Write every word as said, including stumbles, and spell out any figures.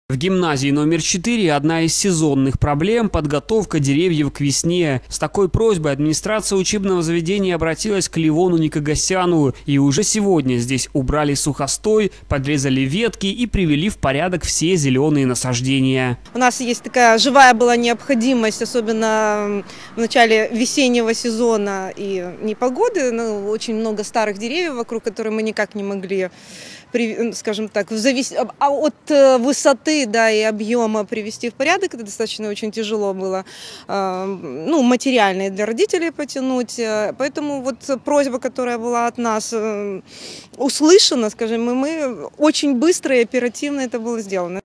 В гимназии номер четыре одна из сезонных проблем – подготовка деревьев к весне. С такой просьбой администрация учебного заведения обратилась к Левону Никогасяну. И уже сегодня здесь убрали сухостой, подрезали ветки и привели в порядок все зеленые насаждения. У нас есть такая живая была необходимость, особенно в начале весеннего сезона и непогоды. Ну, очень много старых деревьев вокруг, которые мы никак не могли, скажем так, завис... от высоты, да, и объема привести в порядок. Это достаточно очень тяжело было, ну, материально для родителей потянуть. Поэтому вот просьба, которая была от нас услышана, скажем, и мы очень быстро и оперативно это было сделано.